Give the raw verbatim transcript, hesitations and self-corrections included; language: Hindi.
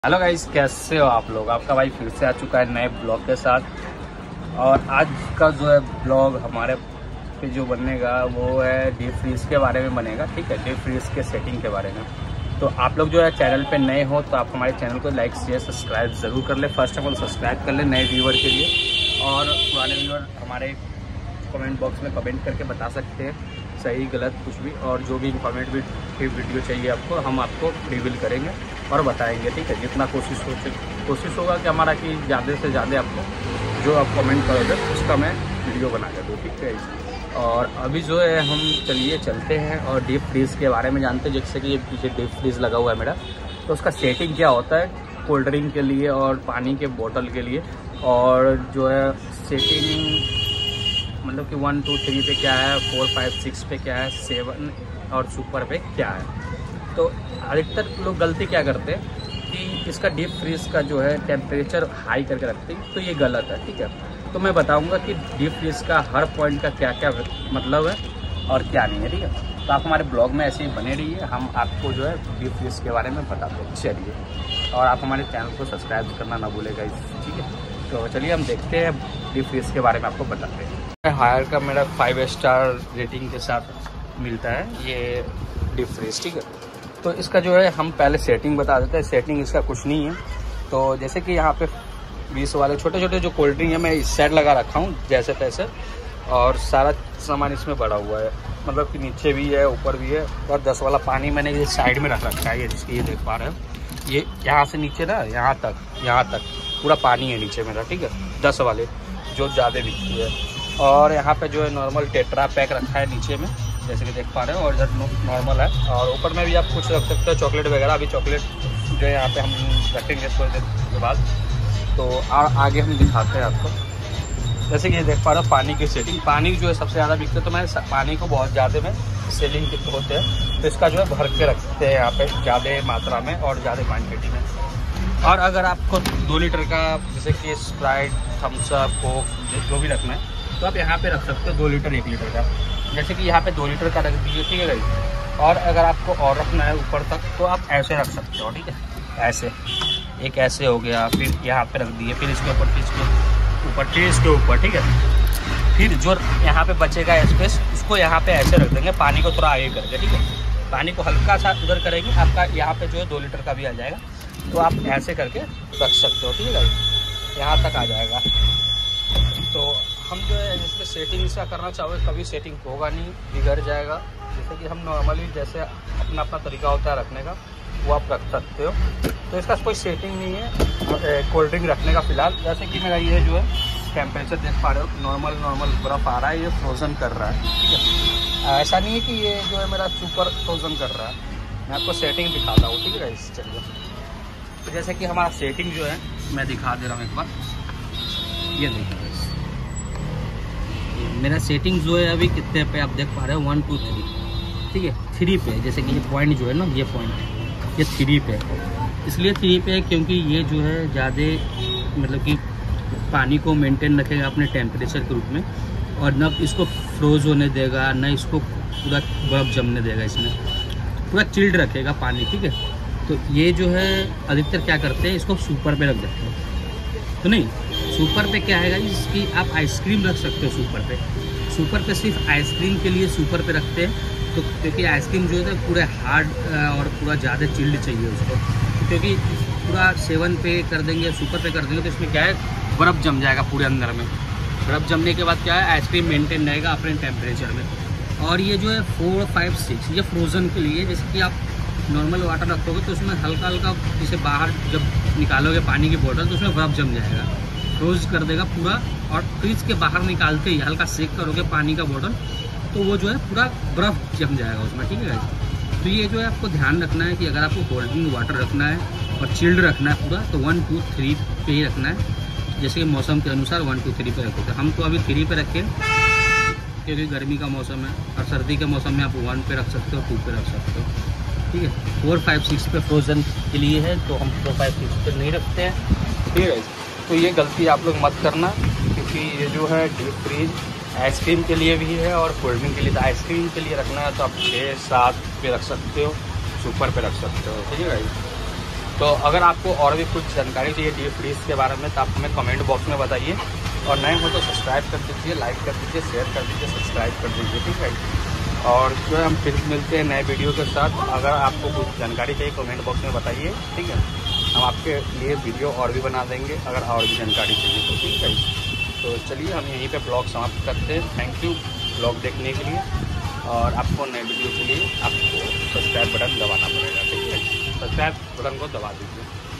हेलो गाइस, कैसे हो आप लोग। आपका भाई फिर से आ चुका है नए ब्लॉग के साथ। और आज का जो है ब्लॉग हमारे पे जो बनेगा वो है डीप फ्रीज के बारे में बनेगा। ठीक है, डीप फ्रीज के सेटिंग के बारे में। तो आप लोग जो है चैनल पे नए हो तो आप हमारे चैनल को लाइक शेयर सब्सक्राइब ज़रूर कर ले। फर्स्ट ऑफ ऑल सब्सक्राइब कर ले नए व्यूअर के लिए, और पुराने व्यूअर हमारे कमेंट बॉक्स में कमेंट करके बता सकते हैं सही गलत कुछ भी, और जो भी इंफॉर्मेटिव वीडियो चाहिए आपको हम आपको रिवील करेंगे और बताएंगे। ठीक है, जितना कोशिश हो कोशिश होगा कि हमारा कि ज़्यादा से ज़्यादा आपको जो आप कमेंट करोगे उसका मैं वीडियो बना के दूँ। ठीक है, और अभी जो है हम चलिए चलते हैं और डीप फ्रीज के बारे में जानते हैं। जैसे कि ये पीछे डीप फ्रीज लगा हुआ है मेरा, तो उसका सेटिंग क्या होता है कोल्ड ड्रिंक के लिए और पानी के बोतल के लिए, और जो है सेटिंग मतलब कि वन टू थ्री पे क्या है, फोर फाइव सिक्स पे क्या है, सेवन और सुपर पे क्या है। तो अधिकतर लोग गलती क्या करते हैं कि इसका डीप फ्रीज का जो है टेम्परेचर हाई करके रखते हैं, तो ये गलत है। ठीक है, तो मैं बताऊंगा कि डीप फ्रीज का हर पॉइंट का क्या क्या मतलब है और क्या नहीं है। ठीक है, तो आप हमारे ब्लॉग में ऐसे ही बने रहिए, हम आपको जो है डीप फ्रीज के बारे में बताते हैं। चलिए, और आप हमारे चैनल को सब्सक्राइब करना ना भूलेगा। ठीक है, तो चलिए हम देखते हैं डीप फ्रीज के बारे में आपको बताते हैं। हायर का मेरा फाइव स्टार रेटिंग के साथ मिलता है ये डीप फ्रीज। ठीक है, तो इसका जो है हम पहले सेटिंग बता देते हैं। सेटिंग इसका कुछ नहीं है। तो जैसे कि यहाँ पे बीस वाले छोटे छोटे जो कोल्ड ड्रिंक है मैं इस साइड लगा रखा हूँ जैसे तैसे, और सारा सामान इसमें भरा हुआ है, मतलब कि नीचे भी है ऊपर भी है। और दस वाला पानी मैंने ये साइड में रख रखा है, ये जिसकी ये देख पा रहे हैं, ये यहाँ से नीचे ना यहाँ तक यहाँ तक पूरा पानी है नीचे मेरा। ठीक है, दस वाले जो ज़्यादा बिकती है। और यहाँ पे जो है नॉर्मल टेट्रा पैक रखा है नीचे में जैसे कि देख पा रहे हो, और इधर नॉर्मल है। और ऊपर में भी आप कुछ रख सकते हो, चॉकलेट वगैरह। अभी चॉकलेट जो है यहाँ पे हम रखेंगे थोड़ी देर के बाद, तो आ, आगे हम दिखाते हैं आपको। जैसे कि ये देख पा रहे हो पानी की सेटिंग, पानी जो है सबसे ज़्यादा बिकते है, तो मैं पानी को बहुत ज़्यादा में सेलिंग होते हैं, तो इसका जो है भर के रखते हैं यहाँ पे ज़्यादा मात्रा में और ज़्यादा क्वान्टिटी में। और अगर आपको दो लीटर का जैसे कि स्प्राइट, थम्स अप, कोक जो भी रखना है तो आप यहाँ पे रख सकते हो, दो लीटर एक लीटर का। जैसे कि यहाँ पे दो लीटर का रख दीजिए। ठीक है भाई, और अगर आपको और रखना है ऊपर तक तो आप ऐसे रख सकते हो। ठीक है, ऐसे एक ऐसे हो गया, फिर यहाँ पे रख दिए, फिर इसके ऊपर, फिर इसके ऊपर, फिर इसके ऊपर। ठीक है, फिर जो यहाँ पे बचेगा स्पेस उसको यहाँ पे ऐसे रख देंगे, पानी को थोड़ा आगे करके। ठीक है, पानी को हल्का सा उधर करेंगे, आपका यहाँ पे जो है दो लीटर का भी आ जाएगा, तो आप ऐसे करके रख सकते हो। ठीक है भाई, यहाँ तक आ जाएगा। तो हम जो है इसमें सेटिंग इसका करना चाहोगे कभी सेटिंग होगा नहीं, बिगड़ जाएगा। जैसे कि हम नॉर्मली जैसे अपना अपना तरीका होता है रखने का, वो आप रख सकते हो। तो इसका कोई सेटिंग नहीं है कोल्ड ड्रिंक रखने का फ़िलहाल। जैसे कि मेरा ये जो है टेम्परेचर देख पा रहे हो, नॉर्मल नॉर्मल बर्फ़ आ रहा है, ये फ्रोज़न कर रहा है। ठीक है, ऐसा नहीं है कि ये जो है मेरा सुपर फ्रोज़न कर रहा है। मैं आपको सेटिंग दिखाता हूँ। ठीक है, इस चलिए, तो जैसे कि हमारा सेटिंग जो है मैं दिखा दे रहा हूँ एक बार। ये देखिए मेरा सेटिंग जो है अभी कितने पे आप देख पा रहे हो, वन टू थ्री। ठीक है, थ्री पे। जैसे कि ये पॉइंट जो है ना, ये पॉइंट है, ये थ्री पे है। इसलिए थ्री पे है क्योंकि ये जो है ज़्यादा मतलब कि पानी को मेंटेन रखेगा अपने टेम्परेचर के रूप में, और न इसको फ्रोज होने देगा, न इसको पूरा बर्फ़ जमने देगा, इसमें पूरा चिल्ड रखेगा पानी। ठीक है, तो ये जो है अधिकतर क्या करते हैं, इसको सुपर पे रख देते हैं। तो नहीं, सुपर पे क्या है इसकी आप आइसक्रीम रख सकते हो सुपर पे। सुपर पे सिर्फ आइसक्रीम के लिए सुपर पे रखते हैं, तो क्योंकि आइसक्रीम जो है पूरे हार्ड और पूरा ज़्यादा चिल्ड चाहिए उसको। तो क्योंकि पूरा सेवन पे कर देंगे, सुपर पे कर देंगे, तो इसमें क्या है बर्फ़ जम जाएगा पूरे अंदर में। बर्फ़ जमने के बाद क्या है आइसक्रीम मेंटेन रहेगा अपने टेम्परेचर में। और ये जो है फोर फाइव सिक्स ये फ्रोज़न के लिए। जैसे कि आप नॉर्मल वाटर रखोगे तो उसमें हल्का हल्का जैसे बाहर जब निकालोगे पानी की बोतल तो उसमें बर्फ़ जम जाएगा, फ्रोज कर देगा पूरा। और फ्रिज के बाहर निकालते ही हल्का सेक करोगे पानी का बोतल तो वो जो है पूरा बर्फ़ जम जाएगा उसमें। ठीक है, तो ये जो है आपको ध्यान रखना है कि अगर आपको कोल्ड ड्रिंक वाटर रखना है और चिल्ड रखना है पूरा, तो वन टू थ्री पे ही रखना है। जैसे मौसम के अनुसार वन टू थ्री पे रखो। तो हम तो अभी थ्री पे रखें क्योंकि गर्मी का मौसम है, और सर्दी के मौसम में आप वन पे रख सकते हो, टू पे रख सकते हो। ठीक है, फोर फाइव सिक्स पे फ्रोज़न के लिए है, तो हम फोर फाइव सिक्स पे नहीं रखते हैं। ठीक है, तो ये गलती आप लोग मत करना, क्योंकि ये जो है डीप फ्रीज आइसक्रीम के लिए भी है और कोल्ड ड्रिंक के लिए। तो आइसक्रीम के लिए रखना है तो आप छः सात पे रख सकते हो, सुपर पे रख सकते हो। ठीक है भाई, तो अगर आपको और भी कुछ जानकारी चाहिए डीप फ्रीज के बारे में तो आप हमें कमेंट बॉक्स में बताइए, और नए हो तो सब्सक्राइब कर दीजिए, लाइक कर दीजिए, शेयर कर दीजिए, सब्सक्राइब कर दीजिए, ठीक है। और जो है हम फिर मिलते हैं नए वीडियो के साथ। अगर आपको कुछ जानकारी चाहिए कमेंट बॉक्स में बताइए, ठीक है, हम आपके लिए वीडियो और भी बना देंगे अगर और भी जानकारी चाहिए तो, ठीक है। तो चलिए हम यहीं पे ब्लॉग समाप्त करते हैं। थैंक यू ब्लॉग देखने के लिए, और आपको नए वीडियो के लिए आपको सब्सक्राइब बटन दबाना पड़ेगा, ठीक है। सब्सक्राइब बटन को दबा दीजिए।